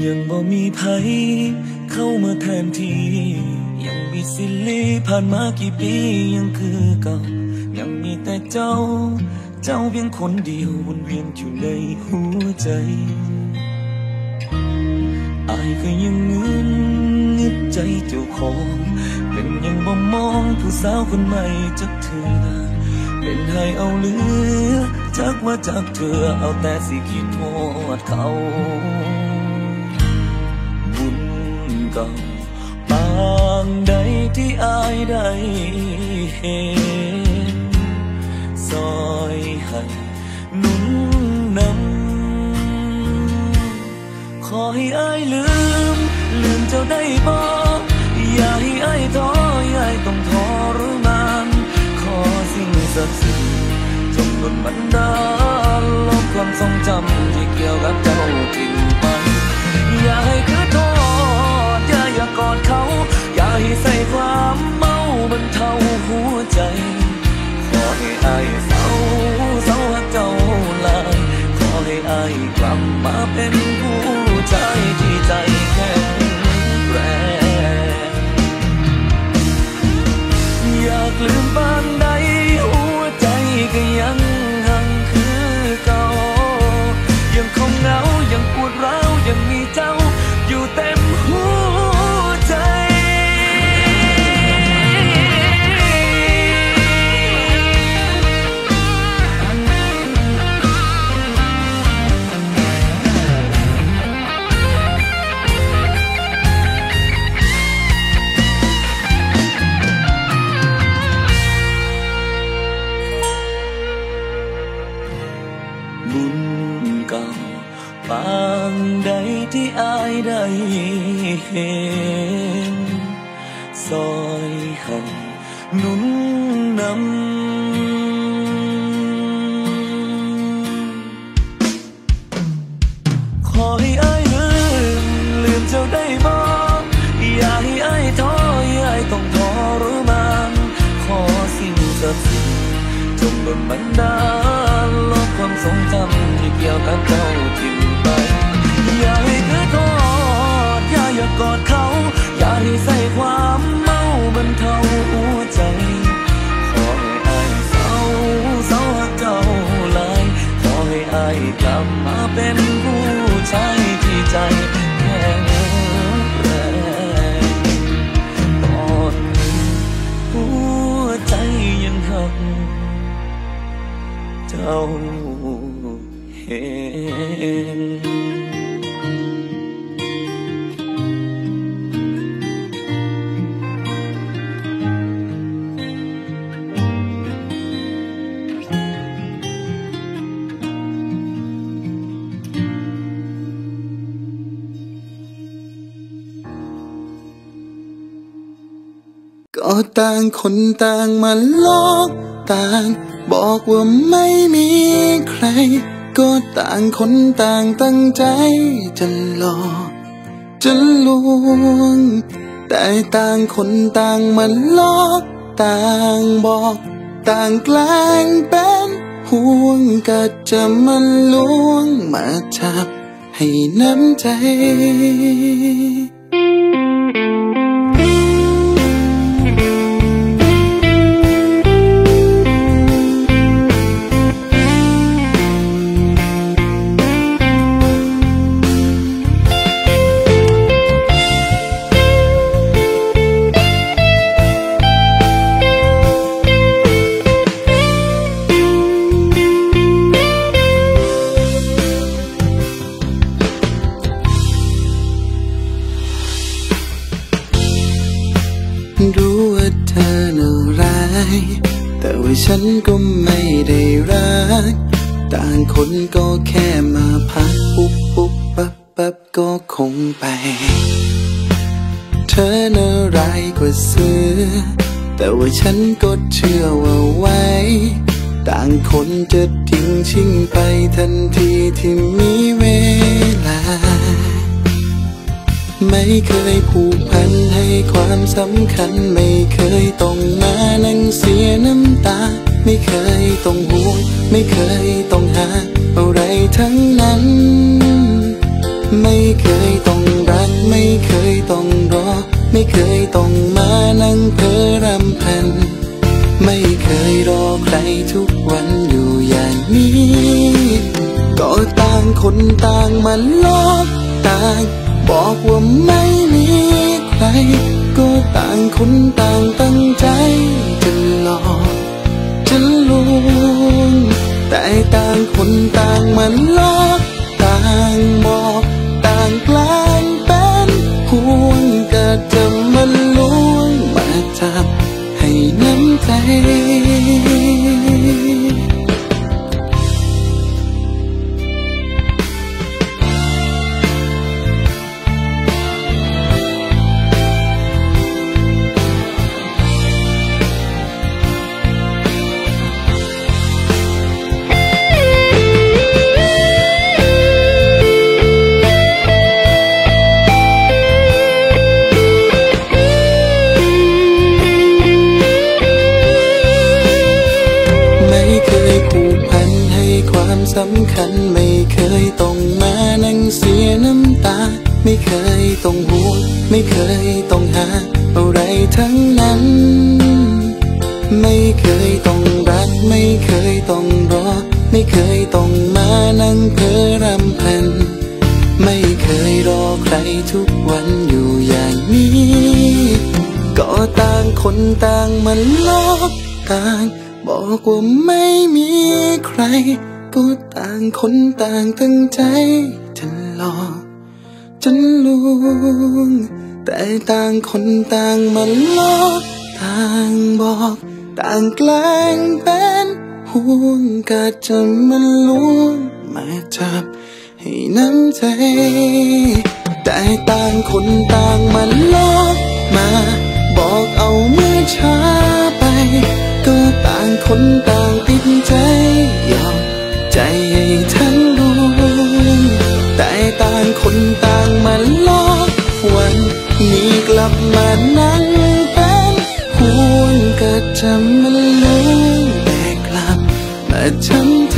ยังบ่มีไผเข้ามาแทนที่ยังมีสิลีผ่านมากี่ปียังคือเก่ายังมีแต่เจ้าเพียงคนเดียววนเวียนอยู่ในหัวใจอายก็ยังนึกใจเจ้าของเป็นยังบ่มองผู้สาวคนใหม่จักเธอเป็นให้เอาเหลือจักว่าจากเธอเอาแต่สิคิดโทษเขาบุญเก่าปางใดที่อายได้เห็นซอยให้หนุนนำขอให้อายลืมเจ้าได้บ่อย่าให้อายท้ออย่าให้ต้องทรมานขอสิ่งศักดิ์สิทธิ์จงดลบันดาลลบความทรงจำที่เกี่ยวกับเจ้าทิ้งไปอย่าให้คือโทษอย่ากอดเขาอย่าให้ใส่ความเมาบรรเทาหัวใจขอให้อายเศร้าหักเจ้าลายขอให้อายกลับมาเป็นผู้ชายที่ใจแข็งแรงอยากลืมบ้านใดหัวใจก็ยังหังคือเก่ายังคงเหงายังปวดร้าวยังมีเจ้าอยู่เต็มหัวใจบุญเก่าปางใดที่อายได้เห็นซอยให้หนุนนำขอให้อายลืมเจ้าได้บ่อย่าให้อายท้ออย่าให้ต้องทรมานขอสิ่งศักดิ์สิทธิ์จงดลบันดาลลบความทรงจำที่เกี่ยวกับเจ้าทิ้งไปอย่าให้คือโทษอย่ากอดเขาอย่าให้ใส่ความเมาบรรเทาหัวใจขอให้อายเศร้าหักเจ้าลายขอให้อายกลับมาเป็นผู้ชายที่ใจแข็งแรงตอนนี้หัวใจยังหักเจ้าเห็นก็ต่างคนต่างมาหลอกต่างบอกว่าไม่มีใครก็ต่างคนต่างตั้งใจจะหลอกจะลวงแต่ต่างคนต่างมาหลอกต่างบอกต่างแกล้งเป็นห่วงก็จะมาลวงมาจับให้น้ำใจรู้ว่าเธอน่าร้ายแต่ว่าฉันก็ไม่ได้รักต่างคนก็แค่มาพักปุ๊บปั๊บก็คงไปเธอน่าร้ายกว่าเสือแต่ว่าฉันก็เชื่อว่าไว้ต่างคนจะทิ้งชิ่งไปทันทีที่มีเวลาไม่เคยผูกพันให้ความสำคัญไม่เคยต้องมานั่งเสียน้ำตาไม่เคยต้องห่วงไม่เคยต้องหาอะไรทั้งนั้นไม่เคยต้องคนต่างมาหลอกต่างบอกว่าไม่มีใครก็ต่างคนต่างตั้งใจจะหลอกจะลวงแต่ต่างคนต่างมาหลอกต่างบอกต่างกลางเป็นห่วงก็จะมาลวงมาจับให้น้ำใจสำคัญไม่เคยต้องมานั่งเสียน้ำตาไม่เคยต้องห่วงไม่เคยต้องหาอะไรทั้งนั้นไม่เคยต้องรักไม่เคยต้องรอไม่เคยต้องมานั่งเพ้อรำพันไม่เคยรอใครทุกวันอยู่อย่างนี้ก็ต่างคนต่างมาหลอกต่างบอกว่าไม่มีใครก็ต่างคนต่างตั้งใจจะหลอกจะลวงแต่ต่างคนต่างมาหลอกต่างบอกต่างแกล้งเป็นห่วงก็จะมาลวงมาจับให้น้ำใจแต่ต่างคนต่างมาหลอกมาบอกเอาเมื่อช้าไปก็ต่างคนต่างติดใจยอมใจให้ทั้งดวงแต่ต่างคนต่างมาหลอกวันนี้กลับมานั่งเป็นห่วงก็จะมาลุ้นแต่กลับมาช้ำใจ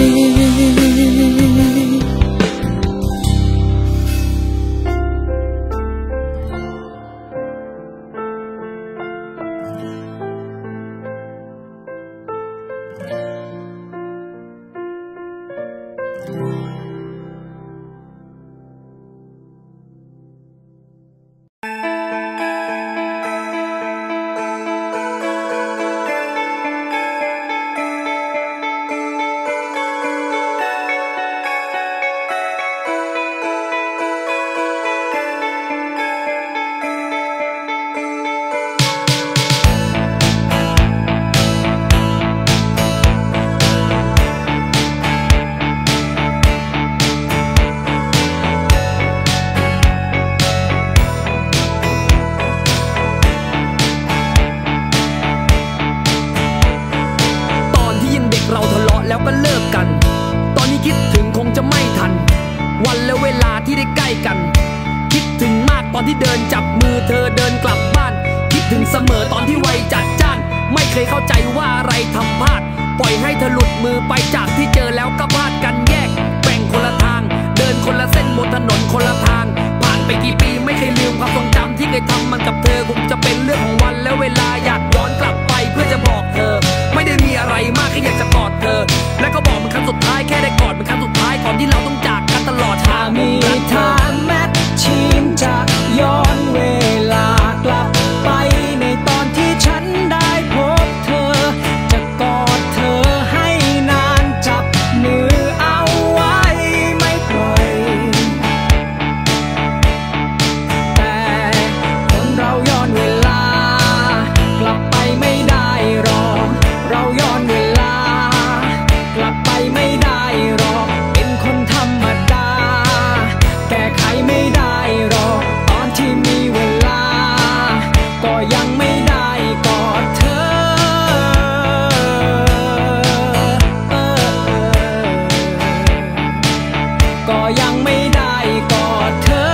แล้วก็เลิกกันตอนนี้คิดถึงคงจะไม่ทันวันและเวลาที่ได้ใกล้กันคิดถึงมากตอนที่เดินจับมือเธอเดินกลับบ้านคิดถึงเสมอตอนที่วัยจัดจ้านไม่เคยเข้าใจว่าอะไรทำพลาดปล่อยให้เธอหลุดมือไปจากที่เจอแล้วก็พลาดกันแยกแบ่งคนละทางเดินคนละเส้นบนถนนคนละทางผ่านไปกี่ปีไม่เคยลืมความทรงจำที่เคยทำมันกับเธอคงจะเป็นเรื่องของวันและเวลาอยากย้อนกลับไปเพื่อจะบอกเธอไม่ได้มีอะไรมากแค่อยากจะกอดเธอและก็บอกมันครั้งสุดท้ายแค่ได้กอดมันครั้งสุดท้ายก่อนที่เราต้องจากกันตลอดทางมีทางแมทชิมจะย้อนเวลากลับไปในตอนที่ฉันได้พบเธอจะกอดเธอให้นานจับมือเอาไว้ไม่ปล่อยแต่คนเราย้อนเวลากลับไปไม่ได้หรอกเราย้อนเวลากลับไปไม่ได้หรอกเป็นคนธรรมดาแก้ไขไม่ได้หรอกตอนที่มีเวลาก็ยังไม่ได้กอดเธอก็ยังไม่ได้กอดเธอ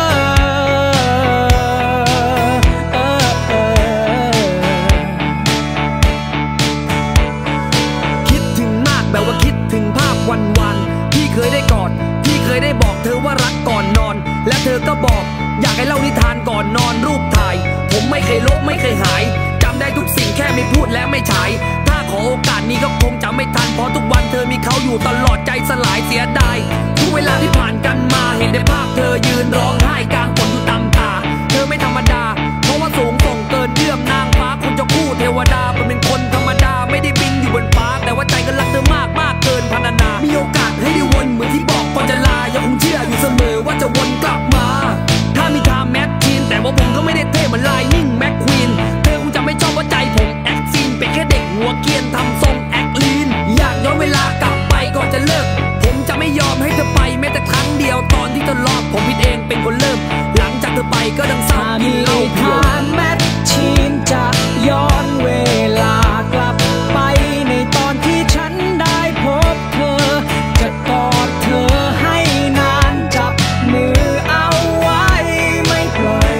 คิดถึงมากแบบว่าคิดถึงภาพวันๆที่เคยได้กอดที่เคยได้บอกเธอว่ารักก่อนนอนและเธอก็บอกอยากให้เล่านิทานก่อนนอนรูปถ่ายผมไม่เคยลบไม่เคยหายจำได้ทุกสิ่งแค่ไม่พูดและไม่ฉายถ้าขอโอกาสนี้ก็คงจะไม่ทันเพราะทุกวันเธอมีเขาอยู่ตลอดใจสลายเสียดายทุกเวเวลาที่ผ่านกันมาเห็นในภาพเธอยืนร้องไห้กลางฝนอยู่ตามตาเธอไม่ธรรมดาเพราะว่าสูงส่งเกินเอื้อมนางฟ้าคนเจ้าคู่เทวดาเป็นคนธรรมดาไม่ได้บินอยู่บนฟ้าแต่ว่าใจก็รักเธอมากมากเกินพรรณนามีโอกาสให้ได้วนเหมือนที่บอกก่อนจะลายังคงเชื่ออยู่เสมอว่าจะวนกลับมาถ้ามีทางแมทชีนแต่ว่าผมก็ไม่ได้เท่เหมือนไลนิ่งแม็กควีนเธอคงจะไม่ชอบว่าใจผมแอคซีนเป็นแค่เด็กหัวเกรียนทำทรงแอคลีนอยากย้อนเวลากลับไปก่อนจะเลิกผมจะไม่ยอมให้เธอไปแม้แต่ครั้งเดียวตอนที่เธอรอดผมผิดเองเป็นคนเริ่มหลังจากเธอไปก็ดังเศร้ากินเหล้าเพียวแมทชีนจะย้อนเวลากลับไปในตอนที่ฉันได้พบเธอจะกอดเธอให้นานจับมือเอาไว้ไม่ปล่อย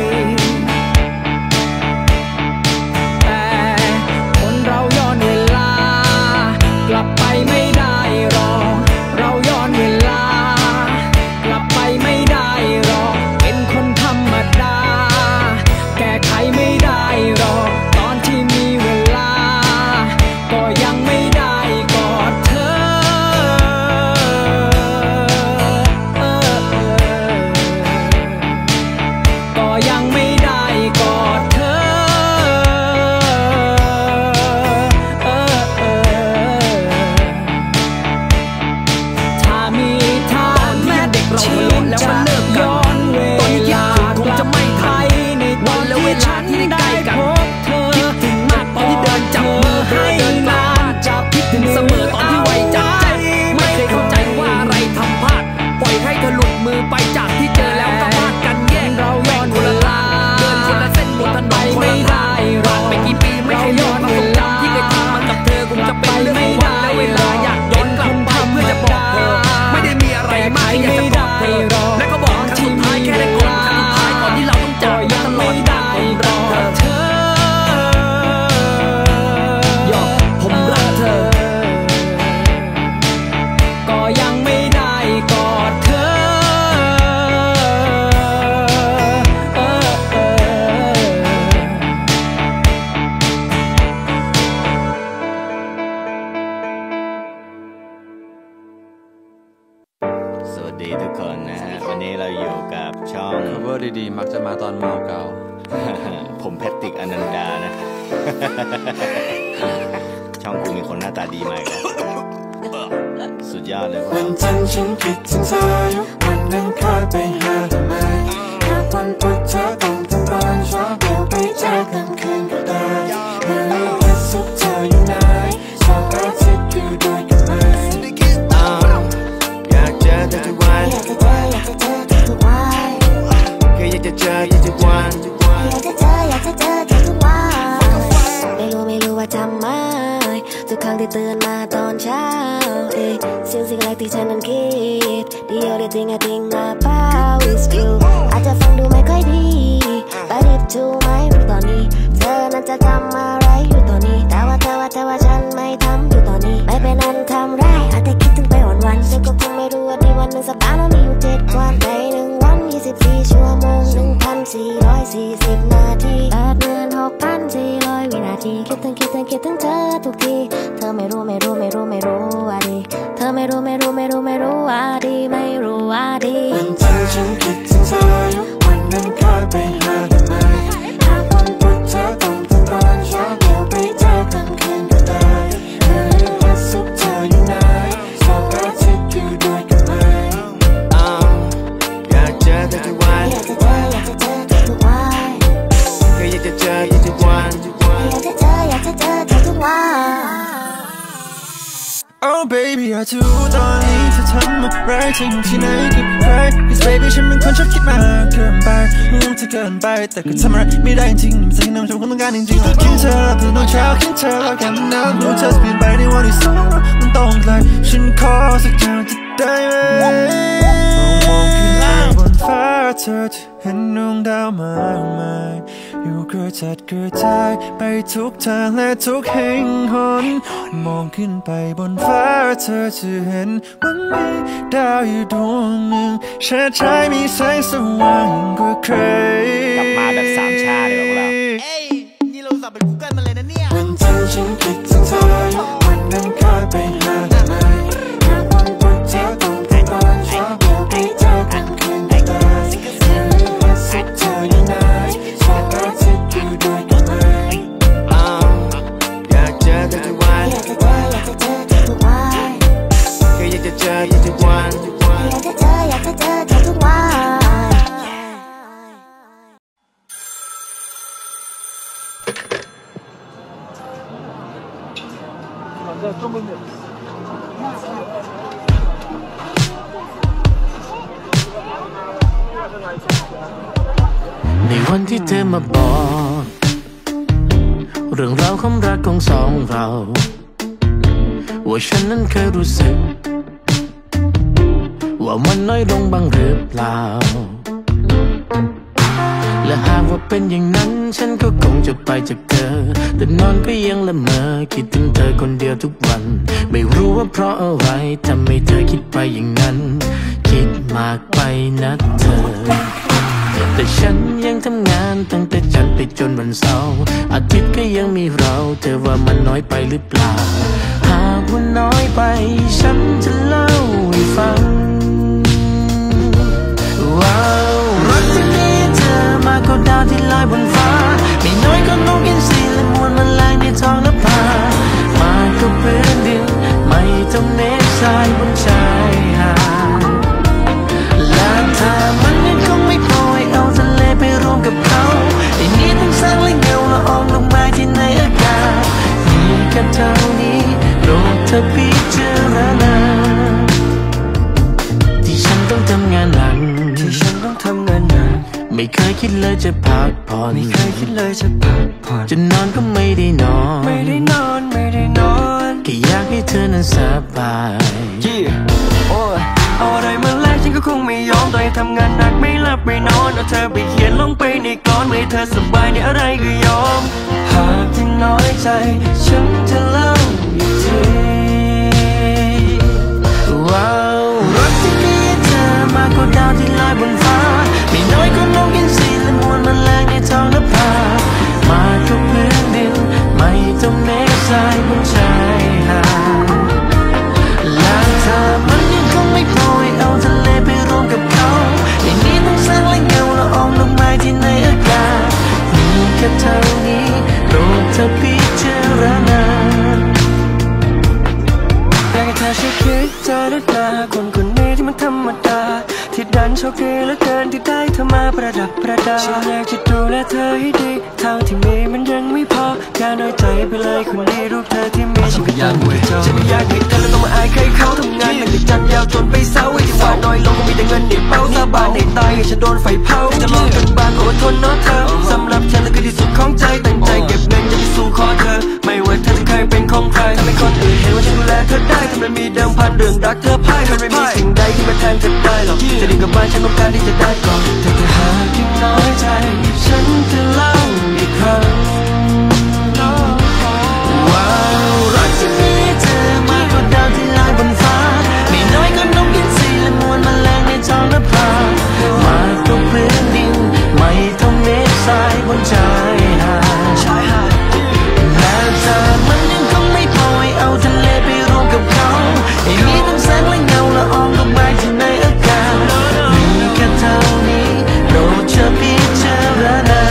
แต่คนเราย้อนเวลากลับไปไม่ได้หรอกเราย้อนเวลากลับไปไม่ได้หรอกเป็นคนธรรมดาแก้ไขไม่ได้หรอกตอนที่มีเวลาก็ยังไม่ได้กอดเธอก็ยังไม่ได้กอดเธอถ้ามีทางแม้เด็กเราทะเลาะแล้วมันเลิกกันตอนนี้คิดถึงคงจะไม่ทันวันและเวลาที่ได้ใกล้กันคิดถึงมากตอนที่เดินจับมือเธอเดินกลับบ้านคิดถึงเสมอตอนที่ไว้จับใจไม่เคยเข้าใจว่าอะไรทำพลาดปล่อยให้เธอหลุดมือไปจากที่เจอแล้วก็พลาดกันแยกเราแบ่งคนละทางเดินคนละเส้นบนถนนคนละทางผ่านไปกี่ปีไม่เคยย้อนความทรงจำที่เคยทำมากับเธอคงจะเป็นเรื่องของวันและเวลาอยากย้อนกลับไปเพื่อจะบอกเธอไม่ได้มีอะไรมากอยากจะบอกเธอและก็บอกครั้งสุดท้ายแค่ได้กอดครั้งสุดท้ายก่อนที่เราต้องจากกันตลอดกาลผมรักเธอก็ยังไม่ได้กอดเธอสวัสดีทุกคนนะฮะวันนี้เราอยู่กับช่อง cover ดีๆมักจะมาตอนเมาเก่าผมแพทริกอนันดานะ ช่องกูมีคนหน้าตาดีมากเลยสุดยอดเลยว่ะวันจันทร์ฉันคิดถึงเธอวันนั้นคอยไปหาทำไมหากวันพุธเธอต้องตื่นตอนเช้าเดี๋ยวไปเจอกันคืนก็ได้เมื่อวันศุกร์เธออยู่ไหนเสาร์อาทิตย์อยู่ด้วยกันไหมอยากเจอเธอทุกวันอยากจะเจอทุกวันแค่อยากจะเจอทุกวันอยากจะเจอทุกวันไม่รู้ว่าทำไมทุกครั้งที่ตื่นมาตอนเช้าสิ่งแรกที่ฉันนั้นคิด The only thing I think about is you อาจจะฟังดูไม่ค่อยดี But if to ไม่รู้ตอนนี้เธอนั้นจะทำอะไรอยู่ตอนนี้แต่ว่าฉันไม่ทำอยู่ตอนนี้ไม่เป็นอันทำไรอาจจะคิดถึงไปวันๆฉันก็คงไม่รู้ว่าดีวันหนึ่งสัปดาห์นั้นมีอยู่7 วันใน1 วัน24 ชั่วโมง 1,440 นาที 86,400 วินาทีคิดถึงเธอทุกทีเธอไม่รู้ว่าดีเธอไม่รู้ว่าดีไม่รู้ว่าดีวันจันทร์ฉันคิดถึงเธอวันนั้นคอยไปหาทำไมหากวันพุธเธอต้องตื่นตอนเช้าเดี๋ยวไปเจอกันคืนก็ได้เมื่อวันศุกร์เธออยู่ไหนเสาร์อาทิตย์อยู่ด้วยกันไหมอยากเจอเธอทุกวันอยากจะเจอทุกวันแค่อยากจะเจอทุกวันอยากจะเจอทุกวัน Oh baby อยากจะรู้ตอนนี้เธอทำอะไรเธออยู่ที่ไหนกับใคร Cause baby ฉันเป็นคนชอบคิดมากเกินไปรู้เธอเกินไปแต่ก็ทำอะไรไม่ได้จริงๆสิ่งที่ฉันต้องการจริงๆคิดเธอแล้วตื่นตอนเช้าคิดเธอแล้วแค่มันน้ำรู้เธอเปลี่ยนไปในวันที่สองมันต้องไกลฉันขอสักอย่างจะได้ไหมมองขึ้นไปบนฟ้าเธอจะเห็นดวงดาวมากมายอยู่กระจัดกระจายไปทุกทางและทุกแห่งหนมองขึ้นไปบนฟ้าเธอจะเห็นว่ามีดาวอยู่ดวงหนึ่งแช่ใจมีแสงสว่างกว่าใครกลับมาแบบสามชาเลยพวกเรานี่เราสับเป็นกูเกิลมาเลยนะเนี่ยวันจันทร์ฉันคิดถึงเธอวันนั้นคอยไปหาทำไมหากวันพุธเธอต้องตื่นตอนเช้าอยากจะเจออยากจะเจอเธอทุกวันในวันที่เธอมาบอกเรื่องราวความรักของสองเราว่าฉันนั้นเคยรู้สึกว่ามันน้อยลงบ้างหรือเปล่าและหากว่าเป็นอย่างนั้นฉันก็คงจะไปจากเธอแต่นอนก็ยังละเมอคิดถึงเธอคนเดียวทุกวันไม่รู้ว่าเพราะอะไรทำให้เธอคิดไปอย่างนั้นคิดมากไปนะเธอแต่ฉันยังทำงานตั้งแต่จันทร์ไปจนวันเสาร์อาทิตย์ก็ยังมีเราเธอว่ามันน้อยไปหรือเปล่าหากว่าน้อยไปฉันจะเล่าให้ฟังว้าวรักที่มีเธอมากกว่าดาวที่ลอยบนฟ้าไม่น้อยก็นกอินทรีและมวลแมลงในท้องนภามากกว่าพื้นดินไม่ต้องเมฆทรายบนชายหาดและเธอมันยังคงไม่พอให้เอาทะเลไปรวมกับเขาไอ้นี้ต้องสร้างและเงาละอองลงมาที่ในอากาศมีแค่เท่านี้โปรดเธอพิจารณาที่ฉันต้องทำงานหนักไม่เคยคิดเลยจะพักผ่อนจะนอนก็ไม่ได้นอนแค่อยากให้เธอนั้นสบายเอาอะไรมาแลกฉันก็คงไม่ยอมต่อให้ทำงานหนักไม่หลับไม่นอนเอาเธอไปเขียนลงไปในกลอนเมื่อเธอสบายในอะไรก็ยอมหากที่น้อยใจฉันจะเล่าอีกทีว้าวรักที่มีเธอมากกว่าดาวที่ลอยบนฟ้าไม่น้อยก็นกอินทรีและมวลแมลงในท้องนภามากกว่าพื้นดินไม่ต้องเมฆทรายบนชายหาดและเธอมันยังคงไม่พอให้เอาทะเลไปรวมกับเขาไอ้นี้ต้องสร้างและเงาละอองลงมาที่ในอากาศมีแค่เท่านี้โปรดเธอพิจารณาอยากให้เธอช่วยคิดเจอหน้าคนคนนี้ที่มันธรรมดาที่ดันโชคดีเหลือเกินที่ได้เธอมาประดับประดาฉันอยากจะดูแลเธอให้ดีเท่าที่มีมันยังไม่พออย่าน้อยใจไปเลยคนนี้รูปเธอที่มีฉันก็ยังไม่จบฉันไม่อยากให้เธอต้องมาอายใครเขาทำงานตั้งแต่จันทร์ยาวจนไปเสาร์ไอ้ที่ว่าน้อยลงก็มีแต่เงินในเป้าสาบานในตายให้ฉันโดนไฟเผาจะลองจนบานอดทนเนาะเธอสำหรับฉันเธอคือที่สุดของใจตั้งใจเก็บเงินจะไปสู่ขอเธอไม่ว่าเธอจะเคยเป็นของใครทำให้คนอื่นเห็นว่าฉันดูแลเธอได้ทำไมมีเดิมพันเรื่องรักเธอพ่ายมันไม่มีสิ่งใดที่มาแทนเธอได้หรอกจะดีกับบ้านฉันต้องการที่จะได้ก่อนแต่ถ้าหากยังน้อยใจฉันจะเล่าอีกครั้งว้าวรักที่มีเธอมากกว่าดาวที่ลอยบนฟ้าไม่น้อยก็นกอินทรีและมวลแมลงในท้องนภามากกว่าพื้นดินไม่ต้องเมฆทรายบนชายหาดและเธอมันยังคงไม่พอให้เอาทะเลไปรวมกับเขาไอ้นี้ต้องแสงและเงาละอองลงมาที่ในอากาศมีแค่เท่านี้โปรดเธอพิจารณา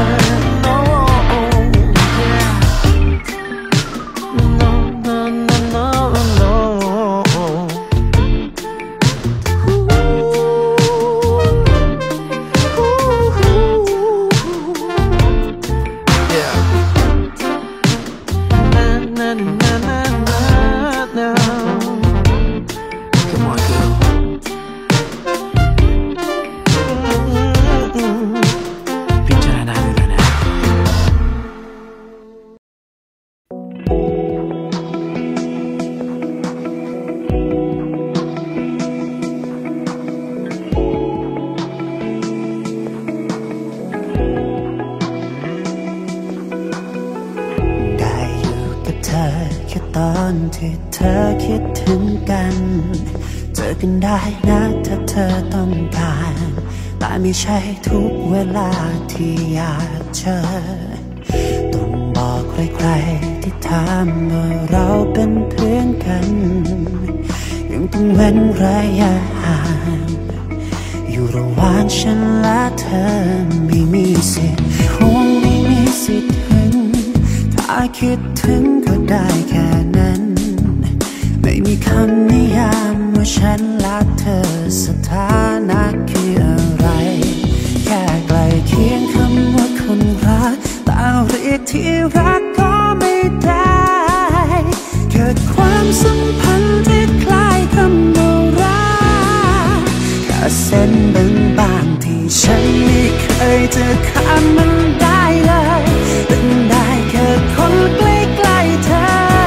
ที่เธอคิดถึงกันเจอกันได้นะถ้าเธอต้องการแต่ไม่ใช่ทุกเวลาที่อยากเจอต้องบอกใครๆที่ถามว่าเราเป็นเพื่อนกันยังต้องเว้นระยะห่างอยู่ระหว่างฉันและเธอไม่มีสิทธิ์ห่วงไม่มีสิทธิ์ถึงถ้าคิดถึงก็ได้แค่นั้นไม่มีคำนิยามว่าฉันรักเธอสถานะคืออะไรแค่ใกล้เคียงคำว่าคนรักแต่เรียกที่รักก็ไม่ได้เกิดความสัมพันธ์ที่คล้ายคำว่ารักแค่เส้นบางๆที่ฉันไม่เคยจะข้ามมันได้เลยเป็นได้แค่คนใกล้ๆเธอ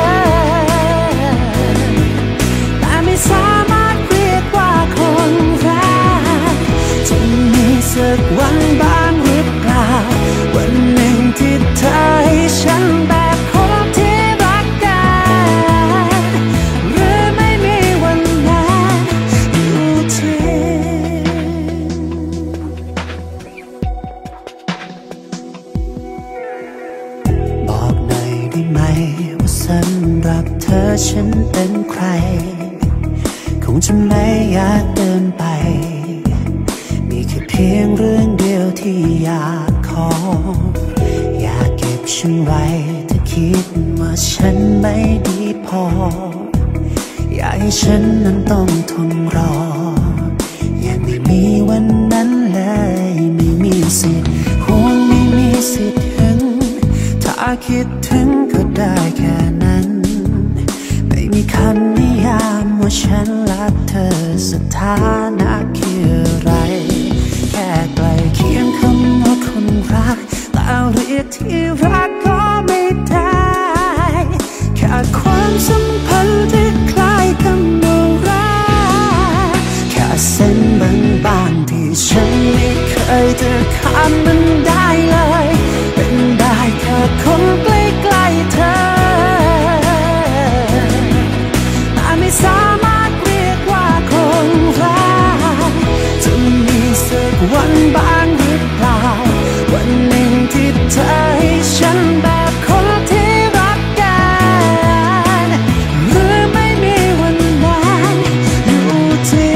แต่ไม่สามารถเรียกว่าคนรักจะมีสักวันบ้างหรือเปล่าวันหนึ่งที่เธอให้ฉันแบบคนที่รักกันหรือไม่มีวันนั้นอยู่ที่บอกหน่อยได้ไหมว่าสำหรับเธอฉันเป็นใครคงจะไม่อยากเดินไปมีแค่เพียงเรื่องเดียวที่อยากขออยากเก็บฉันไว้ถ้าคิดว่าฉันไม่ดีพออยากให้ฉันนั้นต้องทนรอยังไม่มีวันนั้นเลยไม่มีสิทธิ์ห่วงไม่มีสิทธิ์หึงถ้าคิดถึงก็ได้แค่นั้นไม่มีคำนิยามว่าฉันรักเธอสถานะคืออะไรแค่ใกล้เคียงคำว่าคนรักแต่เรียกที่รักก็ไม่ได้แค่ความสัมพันธ์ที่คล้ายคำว่ารักแค่เส้นบางๆที่ฉันไม่เคยจะข้ามมันได้เลยเป็นได้แค่คนใกล้ๆเธอแต่ไม่สามารถเรียกว่าคนรักจะมีสักวันบ้างหรือเปล่าวันหนึ่งที่เธอให้ฉันแบบคนที่รักกันหรือไม่มีวันนั้นอยู่ที่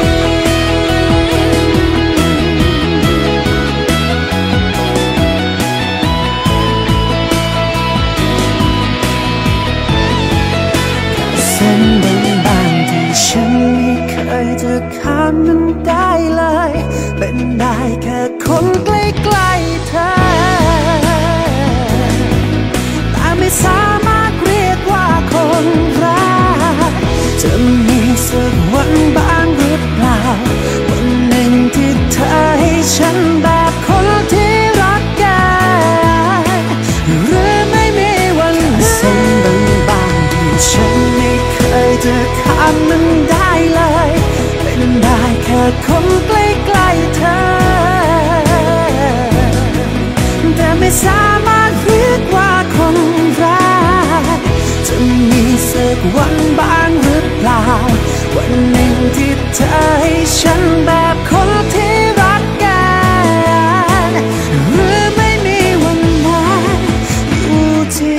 เส้นบางๆที่ฉันไม่เคยจะข้ามมันได้เลยเป็นได้แค่คนใกล้ๆเธอแต่ไม่สามารถเรียกว่าคนรักจะมีสักวันบ้างหรือเปล่าวันหนึ่งที่เธอให้ฉันแบบคนที่รักกันหรือไม่มีวันนั้นเส้นบางๆที่ฉันไม่เคยจะข้ามมันได้เลยเป็นได้แค่คนใกล้ๆเธอแต่ไม่สามารถเรียกว่าคนรักจะมีสักวันบ้างหรือเปล่าวันหนึ่งที่เธอให้ฉันแบบคนที่รักกันหรือไม่มีวันนั้นอยู่ที่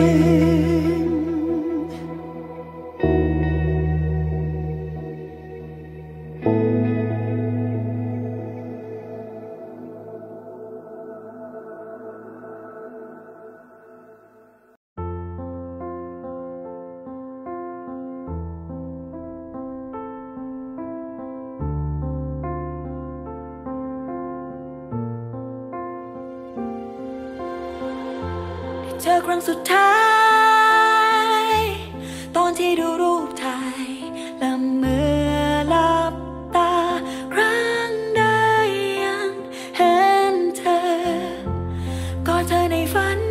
เจอครั้งสุดท้ายตอนที่ดูรูปถ่ายและเมื่อหลับตาครั้งใดยังเห็นเธอกอดเธอในฝัน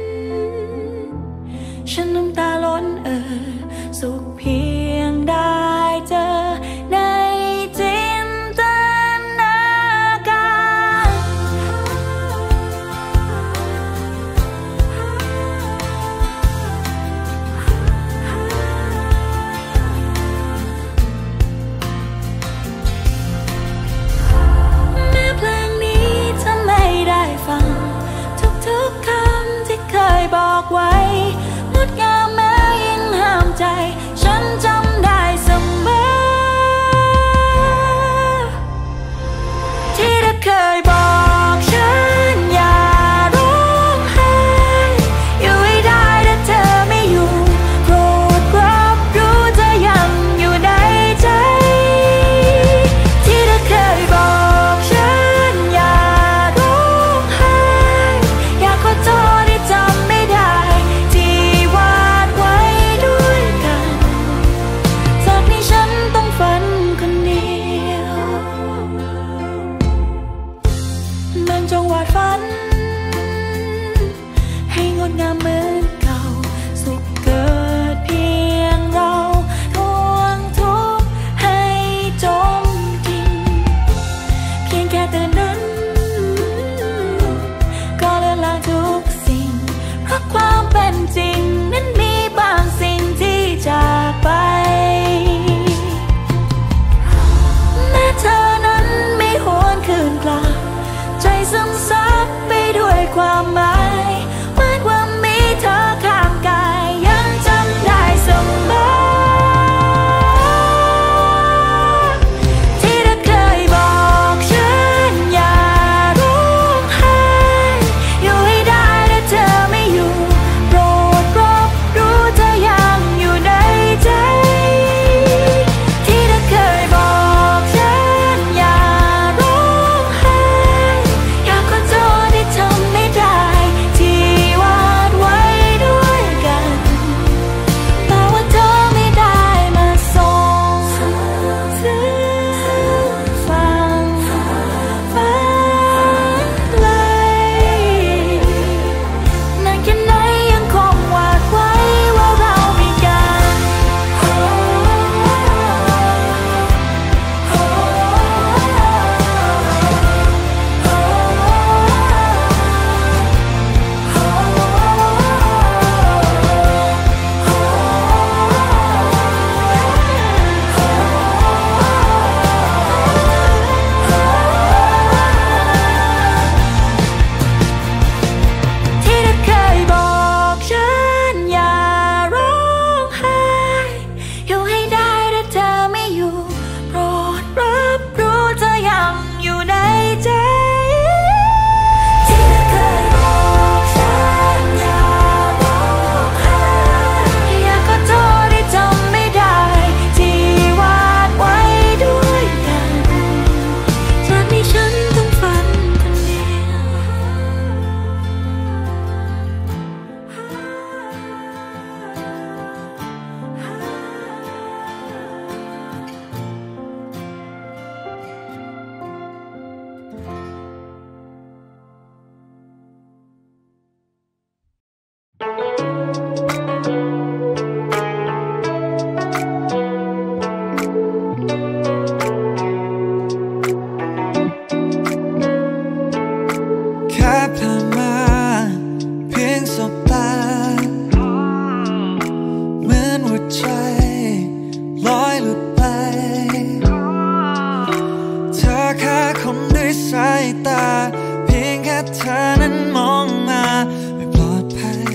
ฉันน้ำตาล้นสุขเพียงได้เจอในจินตนาการคนด้วยสายตาเพียงแค่เธอนั้นมองมาไม่ปลอดภัย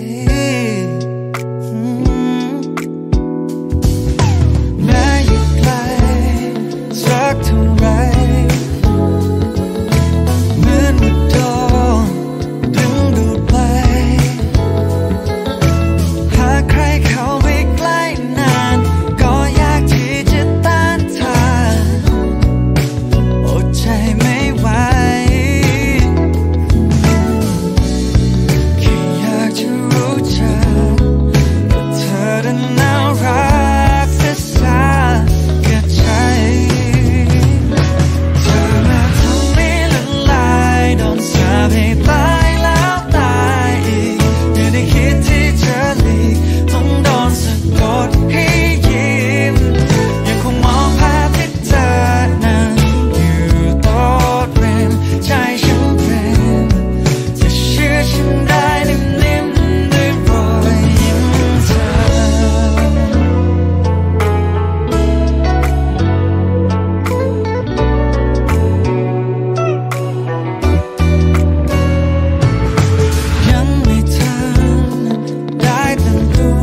แม้อยู่ไกลสักเท่าไรเหมือนว่าโดนดึงดูดไปหากใครเข้าไปใกล้นานก็ยากที่จะต้านทานอดใจไม่ไหวแค่อยากจะรู้จักว่าเธอนั้นน่ารักเสียสาแค่ใจเธอมาทำให้ละลายโดนสาปให้ตายแล้วตายอีกอย่าได้คิดที่จะหลีกต้องโดนสะกดให้ยิ้มยังคงมองภาพที่เธอนั้นอยู่โต๊ะเรียนใจฉันเป็นจะเชื่อฉันได้นิ่มๆด้วยรอยยิ้มเธอยังไม่ทันได้ตั้งตัว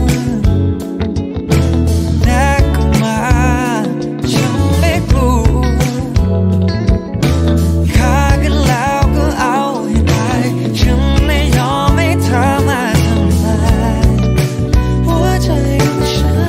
แน่ก็มาฉันไม่กลัวฆ่ากันแล้วก็เอาให้ตายฉันไม่ยอมให้เธอมาทำลายหัวใจของฉัน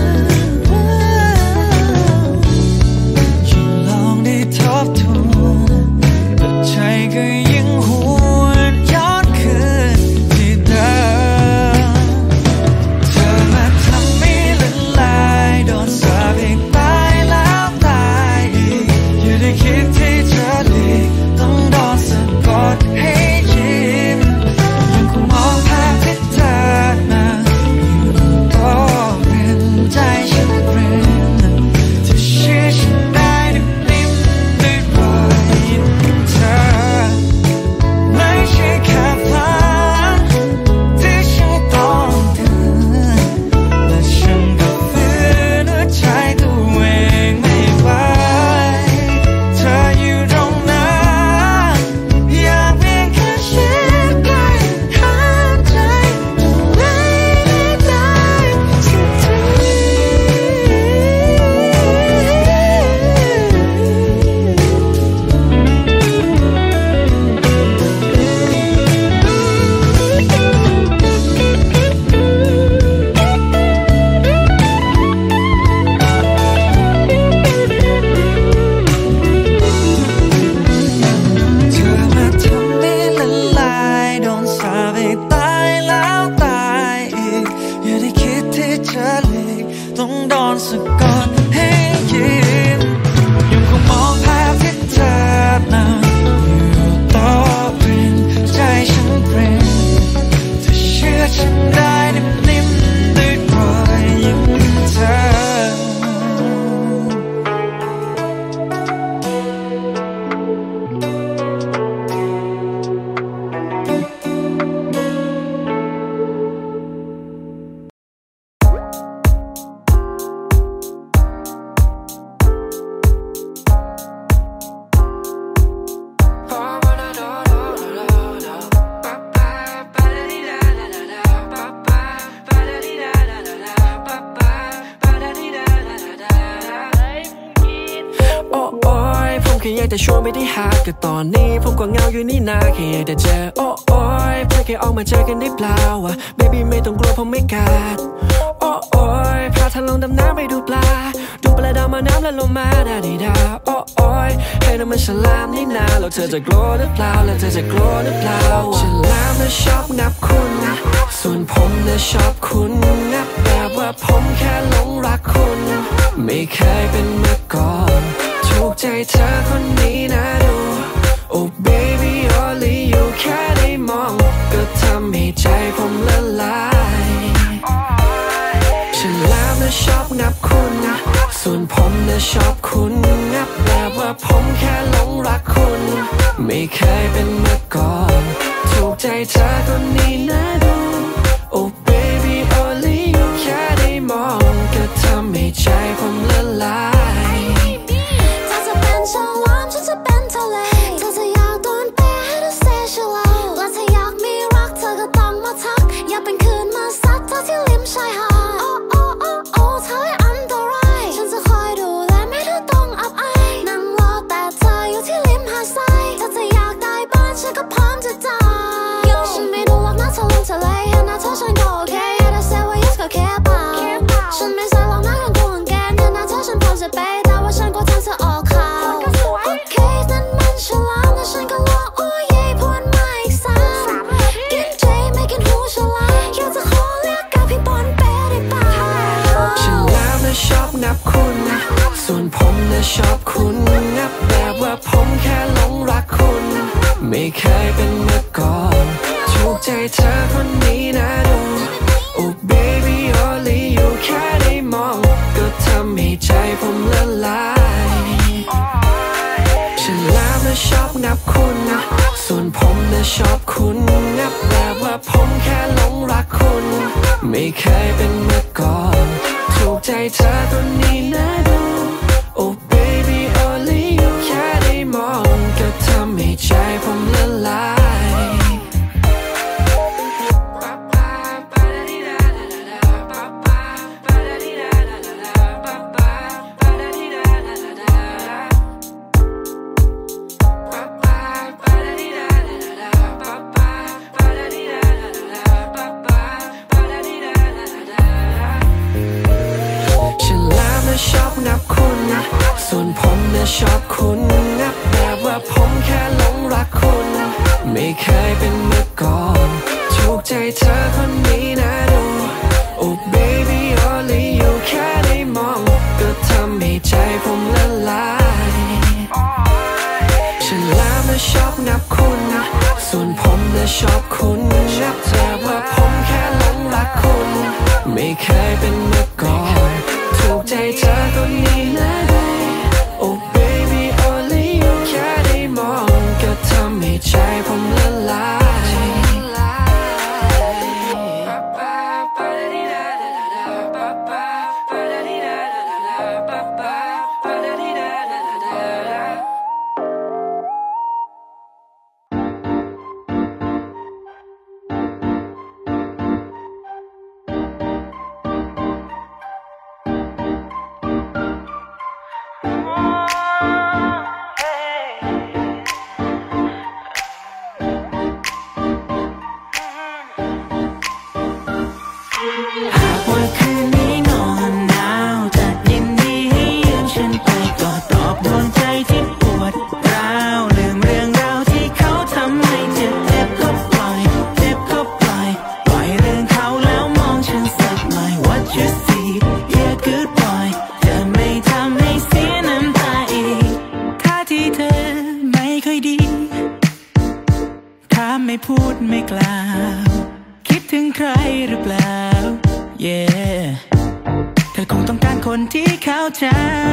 ยิ่งลองได้ทบทวนแต่ใจก็ยิ่งหวนย้อนคืนที่เดิมเธอมาทำให้ละลายโดนสาปให้ตายแล้วตายอีกอย่าได้คิดที่จะหลีกต้องโดนสะกดให้ยิ้มยังคงมองภาพที่เธอนั้นอยู่โต๊ะเรียนใจฉันเป็นจะเชื่อฉันได้นิ่มๆด้วยรอยยิ้มเธอไม่ใช่แค่ฝันที่ฉันต้องเดินและฉันก็ฝืนหัวใจตัวเองไม่ไหวเธออยู่ตรงนั้นอยากเพียงแค่ชิดใกล้หายใจไม่ได้สักทีเธอมาทำให้ละลายโดนสาปให้ตายแล้วตายอีกอย่าได้คิดที่จะหลีกต้องโดนสะกดให้ยิ้มยังคงมองภาพที่เธอนั้นอยู่โต๊ะเรียนใจฉันเป็นจะเชื่อฉันได้นิ่มๆด้วยรอยยิ้มเธอแค่อยากจะชวนไปที่หาดก็ตอนนี้ผมก็เหงาอยู่นี่นาแค่อยากจะเจอโอ้ยเพื่อแค่ออกมาเจอกันได้เปล่าวะ baby ไม่ต้องกลัวผมไม่กัดโอ้ยพาเธอลงดำน้ำไปดูปลาดำมาน้ำแล้วลงมาได้ดีดาโอ้ยให้น้ำมันฉลามนี่นาแล้วเธอจะกลัวหรือเปล่าแล้วเธอจะกลัวหรือเปล่าฉลามน่ะชอบงับคุณส่วนผมน่ะชอบคุณงับแบบว่าผมแค่หลงรักคุณไม่เคยเป็นมาก่อนถูกใจเธอคนนี้นะดู Oh baby only you แค่ได้มองก็ทำให้ใจผมละลายฉลามน่ะชอบงับคุณส่วนผมน่ะชอบคุณงับแบบว่าผมแค่หลงรักคุณไม่เคยเป็นมาก่อนถูกใจเธอคนนี้นะดู Oh baby only you แค่ได้มองก็ทำให้ใจผมละลายเธอจะเป็นฉลามฉันจะเป็นทคุณนับแบบว่าผมแค่หลงรักคุณไม่เคยเป็นเมื่อก่อนถูกใจเธอคนนี้นะดูโอ้ baby only you แค่ได้มองก็ทำให้ใจผมละลายฉันแล้วนะชอบนับคุณนะส่วนผมนะชอบคุณนับแบบว่าผมแค่หลงรักคุณไม่เคยเป็นเมื่อก่อนถูกใจเธอคนนี้นะดูโอ้ baby only you แค่ได้มองก็ทำให้ใจผมละลายชอบนับคุณส่วนผมนะชอบคุณนับแบบว่าผมแค่หลงรักคุณไม่เคยเป็นเมื่อก่อนถูกใจเธอคนนี้นะดูโอ้ baby only you แค่ได้มองก็ทำให้ใจผมละลายฉันแล้วนะชอบนับคุณส่วนผมนะชอบคุณนับแบบว่าผมแค่หลงรักคุณไม่เคยเป็นเมื่อก่อนถูกใจเธอคนนี้นะโอ้ baby only you แค่ได้มองก็ทำให้ใจผมละลายไม่พูดไม่กล่าวคิดถึงใครหรือเปล่า yeah เธอคงต้องการคนที่เข้าใจ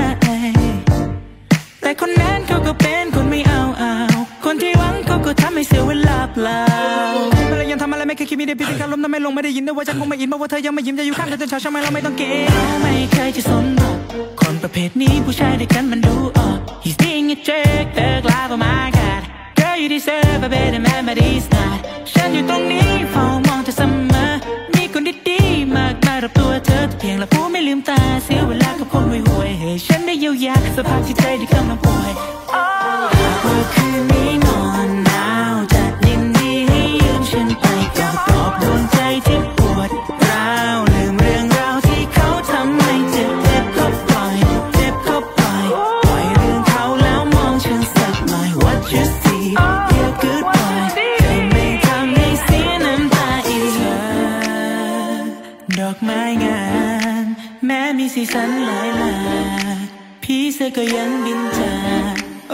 แต่คนนั้นเขาก็เป็นคนไม่เอาคนที่หวังเขาก็ทำให้เสียเวลาเปล่าเวลายังทำอะไรไม่เคยคิดมีได้พิธีการล้มทำไมลงไม่ได้ยินด้วยว่าฉันคงไม่อินเพราะว่าเธอยังไม่ยิ้มจะอยู่ข้างเธอจนเช้าใช่ไหมเราไม่ต้องเกย์ไม่เคยจะสนหรอกคนประเภทนี้ผู้ชายด้วยกันมันดูออก He's being a jerk เธอกลายเป็น my god Girl you deserve a better man but he's not ฉันอยู่ตรงนี้เฝ้ามองเธอเสมอมีคนดีๆมากมายรอบตัวเธอแต่เพียงละผู้ไม่ลืมตาเสียเวลากับคนห่วยๆให้ฉันได้เยียวยาสภาพจิตใจที่กำลังป่วยคืนนี้นอนหนาวจะยินดีให้ยืมฉันไปกอดปลอบดวงใจที่ปวดร้าวลืมเรื่องราวที่เขาทำให้เจ็บก็ปล่อยเจ็บก็ปล่อยปล่อยเรื่องเขาแล้วมองฉันสักหน่อย What you see yeah goodbye จะไม่ทำให้เสียน้ำตาอีกดอกไม้งามแม้มีสีสันหลายหลากพี่เสือก็ยังบินจาก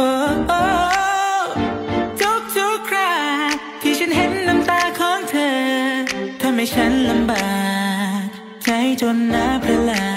ทุกคราที่ฉันเห็นน้ำตาของเธอทำให้ฉันลำบากใจจนน้ำพระลา